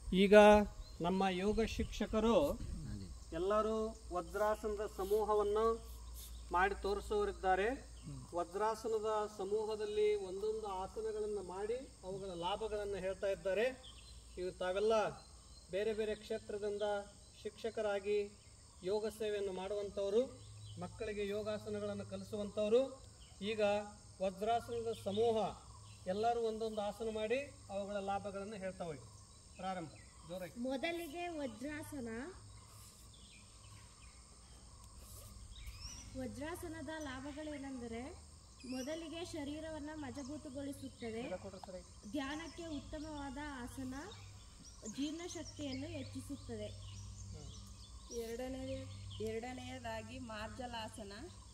ಈಗ ನಮ್ಮ ಯೋಗ ಶಿಕ್ಷಕರು ಎಲ್ಲರೂ ವಜ್ರಾಸನದ ಸಮೂಹವನ್ನು ಮಾಡಿ ತೋರಿಸುವವರಿದ್ದಾರೆ. ವಜ್ರಾಸನದ ಸಮೂಹದಲ್ಲಿ ಒಂದೊಂದು ಆಸನಗಳನ್ನು ಮಾಡಿ ಅವುಗಳ ಲಾಭಗಳನ್ನು ಹೇಳ್ತಾ ಇದ್ದಾರೆ. ಇವು ತಾವೆಲ್ಲ ಬೇರೆ ಬೇರೆ ಕ್ಷೇತ್ರದಿಂದ ಶಿಕ್ಷಕರಾಗಿ ಯೋಗ ಸೇವೆಯನ್ನು ಮಾಡುವಂಥವರು, ಮಕ್ಕಳಿಗೆ ಯೋಗಾಸನಗಳನ್ನು ಕಲಿಸುವಂಥವರು. ಈಗ ವಜ್ರಾಸನದ ಸಮೂಹ ಎಲ್ಲರೂ ಒಂದೊಂದು ಆಸನ ಮಾಡಿ ಅವುಗಳ ಲಾಭಗಳನ್ನು ಹೇಳ್ತಾ ಹೋಗಿ. ಪ್ರಾರಂಭ ಜೋರಾಗಿ. ಮೊದಲಿಗೆ ವಜ್ರಾಸನ. ವಜ್ರಾಸನದ ಲಾಭಗಳೇನೆಂದರೆ ಮೊದಲಿಗೆ ಶರೀರವನ್ನು ಮಜಬೂತುಗೊಳಿಸುತ್ತದೆ, ಧ್ಯಾನಕ್ಕೆ ಉತ್ತಮವಾದ ಆಸನ, ಜೀರ್ಣಶಕ್ತಿಯನ್ನು ಹೆಚ್ಚಿಸುತ್ತದೆ. ಎರಡನೆಯದಾಗಿ ಮಾರ್ಜಲಾಸನ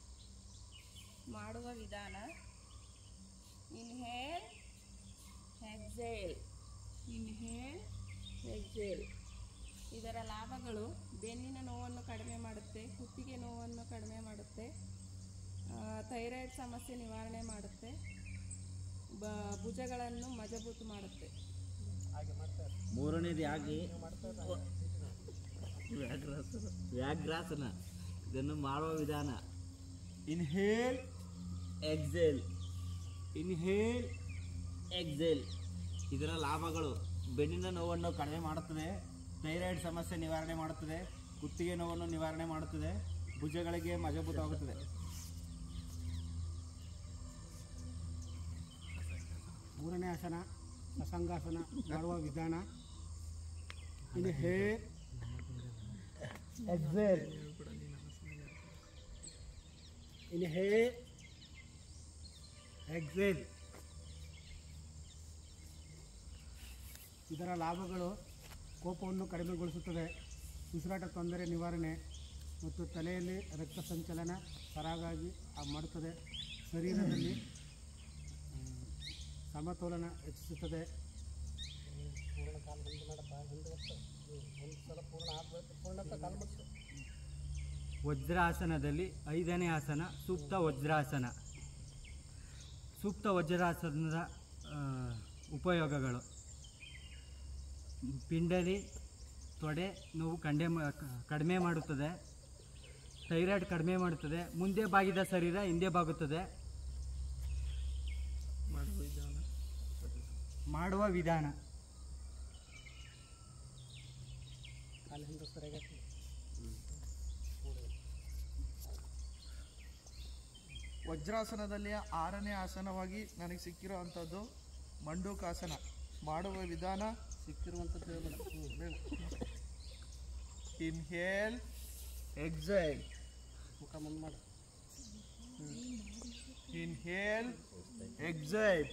ಮಾಡುವ ವಿಧಾನ. Inhale exhale, inhale exhale. ಇದರ ಲಾಭಗಳು ಬೆನ್ನಿನ ನೋವನ್ನು ಕಡಿಮೆ ಮಾಡುತ್ತೆ, ಕುತ್ತಿಗೆ ನೋವನ್ನು ಕಡಿಮೆ ಮಾಡುತ್ತೆ, ಥೈರಾಯ್ಡ್ ಸಮಸ್ಯೆ ನಿವಾರಣೆ ಮಾಡುತ್ತೆ, ಭುಜಗಳನ್ನು ಮಜಬೂತು ಮಾಡುತ್ತೆ. ಮೂರನೇದಾಗಿ ವ್ಯಾಘ್ರಾಸನ. ಇದನ್ನು ಮಾಡುವ ವಿಧಾನ. Inhale exhale, inhale exhale. ಇದರ ಲಾಭಗಳು ಬೆನ್ನಿನ ನೋವನ್ನು ಕಡಿಮೆ ಮಾಡುತ್ತದೆ, ಥೈರಾಯ್ಡ್ ಸಮಸ್ಯೆ ನಿವಾರಣೆ ಮಾಡುತ್ತದೆ, ಕುತ್ತಿಗೆ ನೋವನ್ನು ನಿವಾರಣೆ ಮಾಡುತ್ತದೆ, ಭುಜಗಳಿಗೆ ಮಜಬೂತವಾಗುತ್ತದೆ. ಮೂರನೇ ಆಸನ ಅಸಂಗಾಸನ ಮಾಡುವ ವಿಧಾನ. Inhale exhale, inhale exhale. ಇದರ ಲಾಭಗಳು ಕೋಪವನ್ನು ಕಡಿಮೆಗೊಳಿಸುತ್ತದೆ, ಉಸಿರಾಟ ತೊಂದರೆ ನಿವಾರಣೆ ಮತ್ತು ತಲೆಯಲ್ಲಿ ರಕ್ತ ಸಂಚಲನ ಸರಾಗವಾಗಿ ಮಾಡುತ್ತದೆ, ಶರೀರದಲ್ಲಿ ಸಮತೋಲನ ಹೆಚ್ಚಿಸುತ್ತದೆ. ವಜ್ರಾಸನದಲ್ಲಿ 5ನೇ ಆಸನ ಸೂಕ್ತ ವಜ್ರಾಸನ. ಸೂಕ್ತ ವಜ್ರಾಸನದ ಉಪಯೋಗಗಳು: ಪಿಂಡಲಿ ತೊಡೆ ನೋವು ಕಡಿಮೆ ಮಾಡುತ್ತದೆ, ಥೈರಾಯ್ಡ್ ಕಡಿಮೆ ಮಾಡುತ್ತದೆ, ಮುಂದೆ ಬಾಗಿದ ಶರೀರ ಹಿಂದೆ ಬಾಗುತ್ತದೆ. ಮಾಡುವ ವಿಧಾನ. ವಜ್ರಾಸನದಲ್ಲಿ 6ನೇ ಆಸನವಾಗಿ ನನಗೆ ಸಿಕ್ಕಿರೋ ಅಂಥದ್ದು ಮಂಡೂಕಾಸನ. ಮಾಡುವ ವಿಧಾನ. ಸಿಕ್ಕಿರುವಂಥದ್ದು ಇನ್ಹೇಲ್ ಎಕ್ಸೇಲ್, ಮುಖ ಮುಂದೆ ಮಾಡು. Inhale exhale.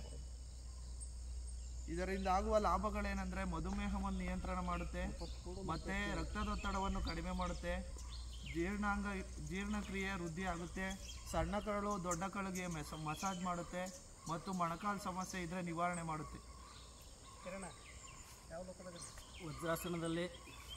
ಇದರಿಂದ ಆಗುವ ಲಾಭಗಳೇನೆಂದರೆ ಮಧುಮೇಹವನ್ನು ನಿಯಂತ್ರಣ ಮಾಡುತ್ತೆ, ಮತ್ತು ರಕ್ತದೊತ್ತಡವನ್ನು ಕಡಿಮೆ ಮಾಡುತ್ತೆ, ಜೀರ್ಣಕ್ರಿಯೆ ವೃದ್ಧಿ ಆಗುತ್ತೆ, ಸಣ್ಣ ಕರಳು ದೊಡ್ಡ ಕರಳಿಗೆ ಮಸಾಜ್ ಮಾಡುತ್ತೆ, ಮತ್ತು ಮೊಣಕಾಲು ಸಮಸ್ಯೆ ಇದ್ದರೆ ನಿವಾರಣೆ ಮಾಡುತ್ತೆ. ವಜ್ರಾಸನದಲ್ಲಿ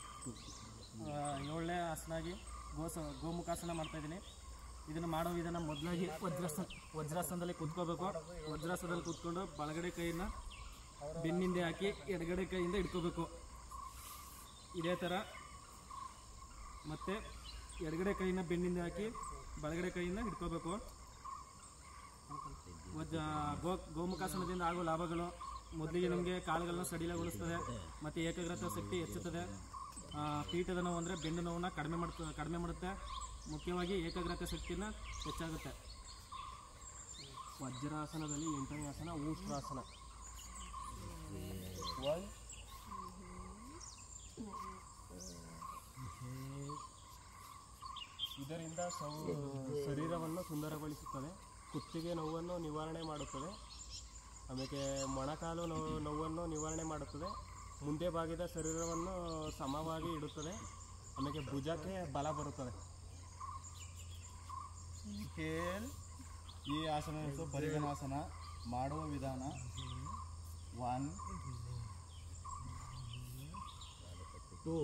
7ನೇ ಆಸನಾಗಿ ಗೋಮುಖಾಸನ ಮಾಡ್ತಾಯಿದ್ದೀನಿ. ಇದನ್ನು ಮಾಡೋ ವಿಧಾನ: ಮೊದಲಾಗಿ ವಜ್ರಾಸನದಲ್ಲಿ ಕೂತ್ಕೋಬೇಕು. ವಜ್ರಾಸನದಲ್ಲಿ ಕೂತ್ಕೊಂಡು ಬಲಗಡೆ ಕೈಯನ್ನು ಬೆನ್ನಿಂದೆ ಹಾಕಿ ಎಡಗಡೆ ಕೈಯಿಂದ ಹಿಡ್ಕೋಬೇಕು. ಇದೇ ಥರ ಮತ್ತು ಎಡಗಡೆ ಕೈಯಿಂದ ಬೆನ್ನಿಂದ ಹಾಕಿ ಬಲಗಡೆ ಕೈಯಿಂದ ಹಿಡ್ಕೋಬೇಕು. ಗೋಮುಖಾಸನದಿಂದ ಆಗುವ ಲಾಭಗಳು: ಮೊದಲಿಗೆ ನಮಗೆ ಕಾಲುಗಳನ್ನು ಸಡಿಲಗೊಳಿಸ್ತದೆ ಮತ್ತು ಏಕಾಗ್ರತೆ ಶಕ್ತಿ ಹೆಚ್ಚುತ್ತದೆ. ಪೀಠದ ನೋವು ಅಂದರೆ ಬೆನ್ನು ನೋವನ್ನು ಕಡಿಮೆ ಮಾಡುತ್ತೆ. ಮುಖ್ಯವಾಗಿ ಏಕಾಗ್ರತೆ ಶಕ್ತಿಯನ್ನು ಹೆಚ್ಚಾಗುತ್ತೆ. ವಜ್ರಾಸನದಲ್ಲಿ 8ನೇ ಆಸನ ಊಷ್ಟ್ರಾಸನ. ಇದರಿಂದ ಶರೀರವನ್ನು ಸುಂದರಗೊಳಿಸುತ್ತದೆ, ಕುತ್ತಿಗೆ ನೋವನ್ನು ನಿವಾರಣೆ ಮಾಡುತ್ತದೆ, ಆಮೇಲೆ ಮೊಣಕಾಲು ನೋವನ್ನು ನಿವಾರಣೆ ಮಾಡುತ್ತದೆ, ಮುಂದೆ ಬಾಗಿದ ಶರೀರವನ್ನು ಸಮವಾಗಿ ಇಡುತ್ತದೆ, ಆಮೇಲೆ ಭುಜಕ್ಕೆ ಬಲ ಬರುತ್ತದೆ. ಈ ಆಸನ ಪರಿಗಣಾಸನ. ಮಾಡುವ ವಿಧಾನ: 1 2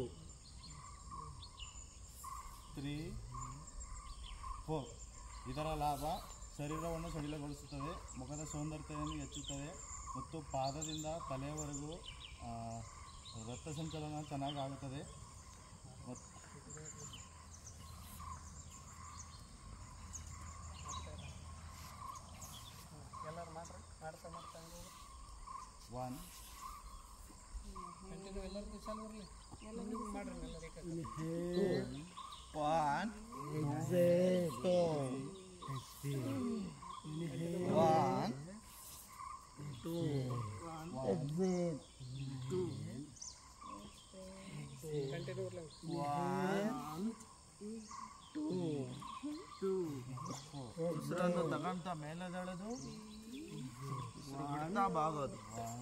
3 4. ಇದರ ಲಾಭ: ಶರೀರವನ್ನು ಸಡಿಲಗೊಳಿಸುತ್ತದೆ, ಮುಖದ ಸೌಂದರ್ಯತೆಯನ್ನು ಹೆಚ್ಚುತ್ತದೆ ಮತ್ತು ಪಾದದಿಂದ ತಲೆಯವರೆಗೂ ರಕ್ತ ಸಂಚಲನ ಚೆನ್ನಾಗಿ ಆಗುತ್ತದೆ ಮತ್ತು ಒನ್ ಉಸಿರನ್ನು ತಗೊಂತ ಮೇಲೆದೆಳೆದು ಬಿಡ್ತಾ ಬಾಗೋದು.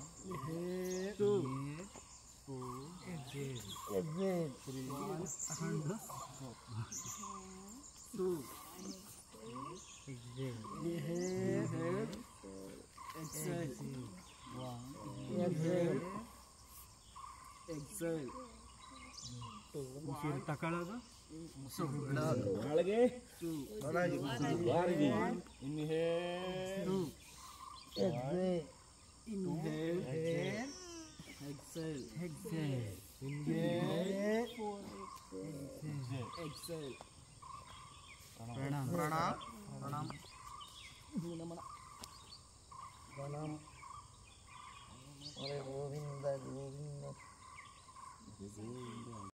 ತಕೊಳ್ಳೋದು ಪ್ರಣಾಮ್.